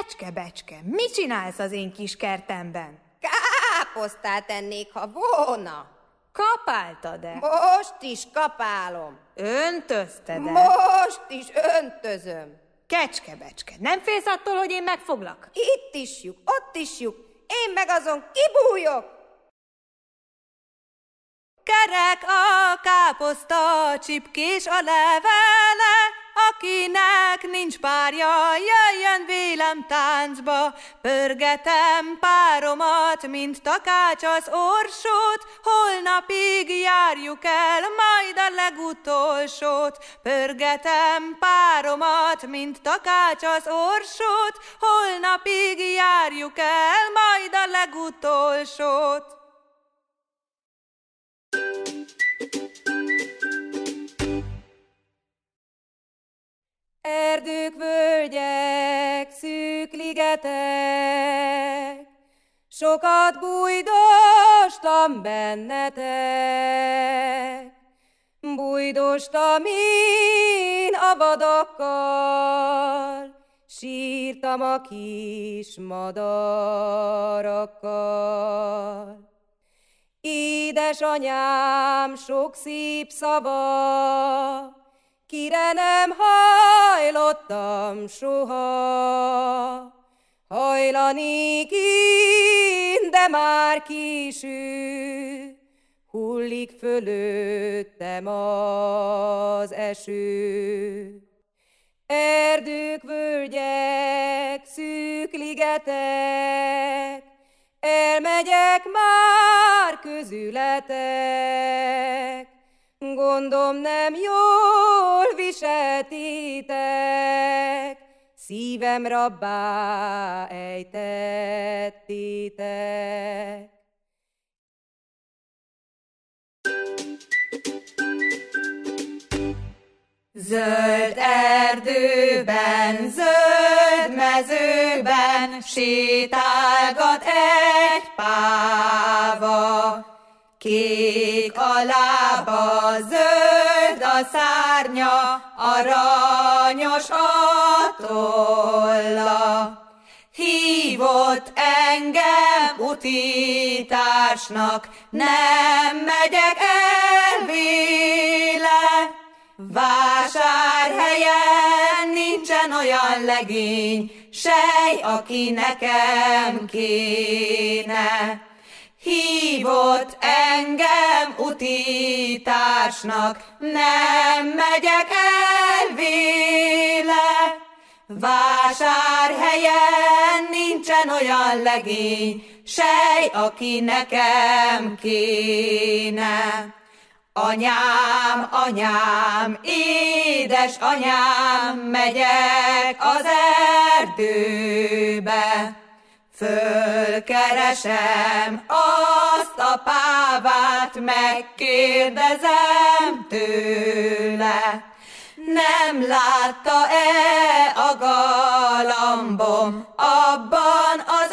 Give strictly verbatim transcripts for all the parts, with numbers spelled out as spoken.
Kecske-becske, mit csinálsz az én kis kertemben? Káposztát ennék, ha volna. Kapáltad-e? Most is kapálom. Öntözted-e? Most is öntözöm. Kecske-becske, nem félsz attól, hogy én megfoglak? Itt is lyuk, ott is lyuk, én meg azon kibújok. Kerek a káposzta, csipkés a levele, akinek nincs párja, jöjjön vélem táncba. Pörgetem páromat, mint takács az orsót, holnapig járjuk el, majd a legutolsót. Pörgetem páromat, mint takács az orsót, holnapig járjuk el, majd a legutolsót. Erdők, völgyek, szűk ligetek, sokat bújdostam bennetek. Bújdostam én a vadakkal, sírtam a kis madarakkal. Édesanyám sok szép szava, kire nem hajlottam soha. Hajlanék én, de már késő, hullik fölöttem az eső. Erdők, völgyek, szűk ligetek, elmegyek már közületek. Gondom nem jól viseltétek, szívem rabbá ejtettétek. Zöld erdőben, zöld mezőben sétálgat egy páva. Kék a lába, zöld a szárnya, aranyos a tolla. Hívott engem utitársnak, nem megyek el véle. Vásárhelyen nincsen olyan legény, sej, aki nekem kéne. Hívott engem utitársnak, nem megyek el véle. Vásárhelyen nincsen olyan legény, sej, aki nekem kéne. Anyám, anyám, édes anyám, megyek az erdőbe. Fölkeresem azt a pávát, megkérdezem tőle. Nem látta-e a galambom abban az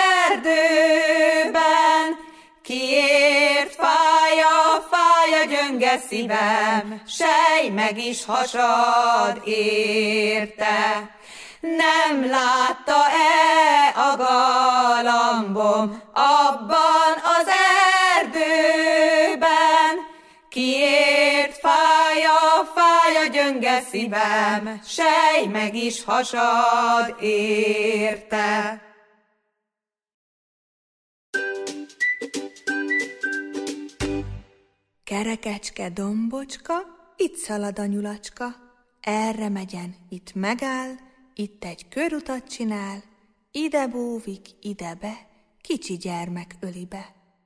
erdőben? Kiért fáj a fáj a gyönge szívem, sej meg is hasad érte. Nem látta-e a galambom abban az erdőben? Kiért fáj a fáj a gyönge szívem, sej meg is hasad érte. Kerekecske dombocska, itt szalad a nyulacska, erre megyen, itt megáll, itt egy körutat csinál, ide búvik, ide be, kicsi gyermek öli be.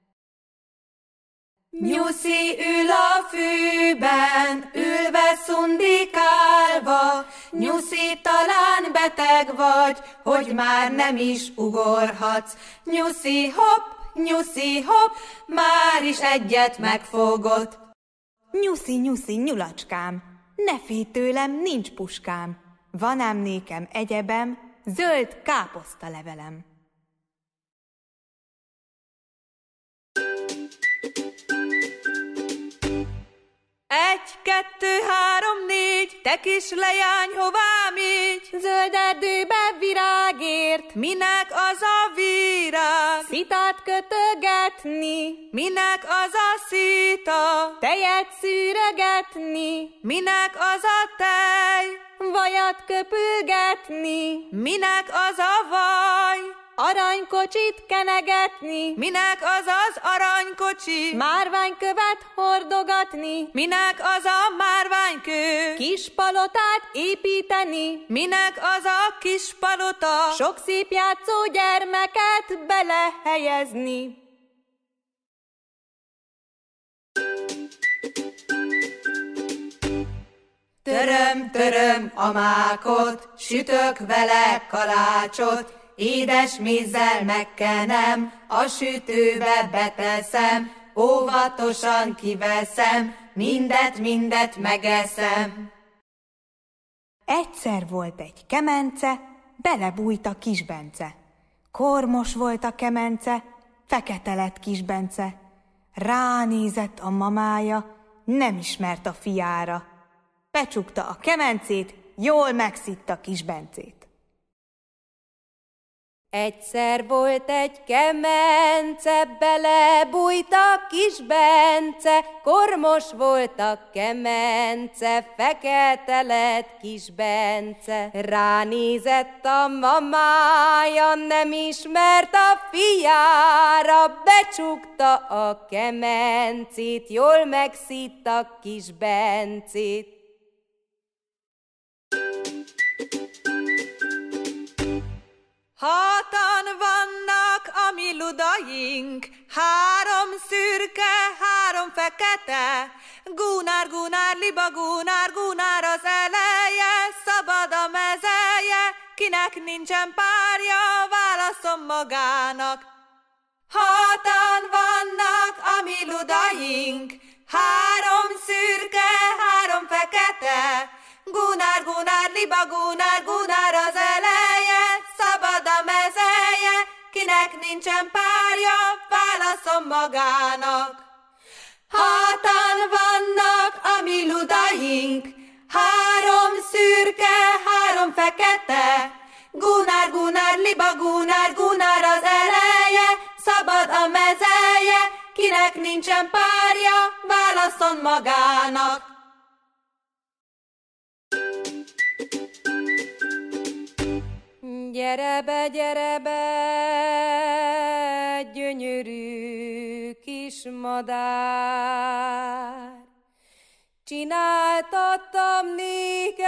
Nyuszi ül a fűben, ülve szundikálva, Nyuszi, talán beteg vagy, hogy már nem is ugorhatsz. Nyuszi, hopp, Nyuszi, hopp, már is egyet megfogott. Nyuszi, nyuszi, nyulacskám, ne félj tőlem, nincs puskám. Van ám nékem egyebem, zöld káposztalevelem. Egy, kettő, három, négy, te te kis leány, hová mégy? Zöld erdőbe virágért, Minek az a virág? szitát kötögetni, Minek az a szita? tejet szűrögetni, Minek az a tej? vajat köpülgetni, Minek az a vaj? aranykocsit kenegetni, Minek az az aranykocsi? márványkövet hordogatni, Minek az a márványkő? kis palotát építeni, Minek az a kis palota? sok szép játszó gyermeket belehelyezni. Töröm, töröm a mákot, sütök vele kalácsot, édes mézzel megkenem, a sütőbe beteszem, óvatosan kiveszem, mindet, mindet megeszem. Egyszer volt egy kemence, belebújt a kis Bence. Kormos volt a kemence, fekete lett kis Bence. Ránézett a mamája, nem ismert a fiára. Becsukta a kemencét, jól megszitta kis Bencét. Egyszer volt egy kemence, belebújt a kis Bence, kormos volt a kemence, fekete lett kis Bence. Ránézett a mamája, nem ismert a fiára, becsukta a kemencét, jól megszitta kis Bencét. Hatan vannak a mi ludaink, három szürke, három fekete. Gunár, Gunár, liba, Gunár, Gunár az eleje, szabad a mezeje, kinek nincsen párja, válaszom magának. Hatan vannak a mi ludaink, három szürke, három fekete. Gunár, Gunár, liba, Gunár, Gunár az eleje, szabad a mezeje, kinek nincsen párja, válaszom magának. Hatan vannak a mi ludaink, három szürke, három fekete. Gunár, Gunár, liba, Gunár, Gunár az eleje, szabad a mezeje, kinek nincsen párja, válaszol magának. Gyere be, gyere be, gyönyörű kis madár, csináltattam néked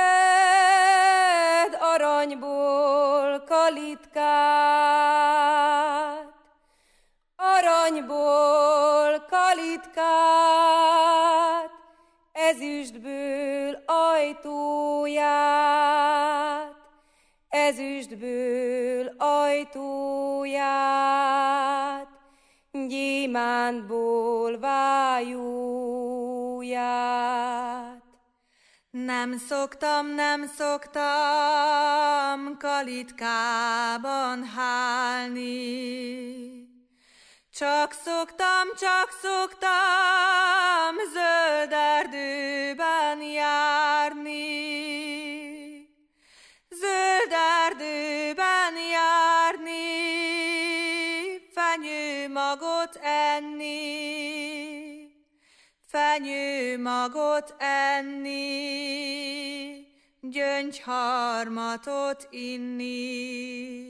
aranyból kalitkát, aranyból kalitkát, ezüstből ajtóját, ezüstből ajtóját, gyémántból vájúját. Nem szoktam, nem szoktam kalitkában hálni, csak szoktam, csak szoktam zöld erdőben járni. Zöld erdőben járni, fenyőmagot enni, fenyőmagot enni, gyöngyharmatot inni.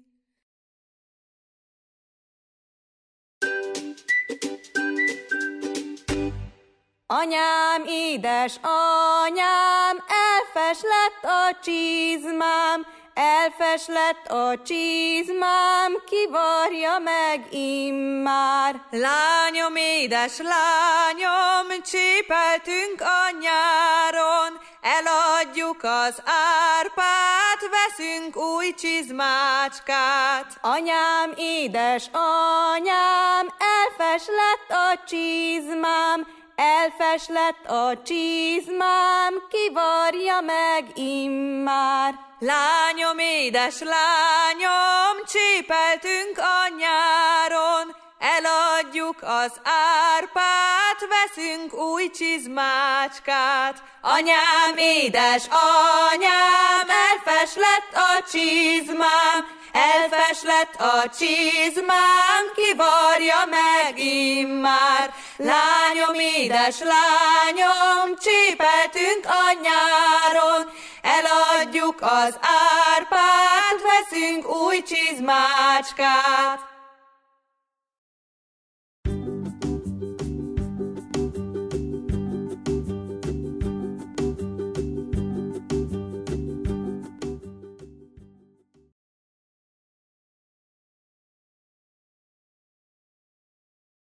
Anyám, édes anyám, elfes lett a csizmám, elfes lett a csizmám, kivarja meg immár. Lányom, édes lányom, csépeltünk a nyáron, eladjuk az árpát, veszünk új csizmácskát. Anyám, édes anyám, elfes lett a csizmám, elfes lett a csizmám, kivarja meg immár. Lányom, édes lányom, csépeltünk a nyáron, eladjuk Eladjuk az árpát, veszünk új csizmácskát. Anyám, édes anyám, elfes lett a csizmám, elfes lett a csizmám, kivarja meg immár. Lányom, édes lányom, csépeltünk a nyáron, eladjuk az árpát, veszünk új csizmácskát.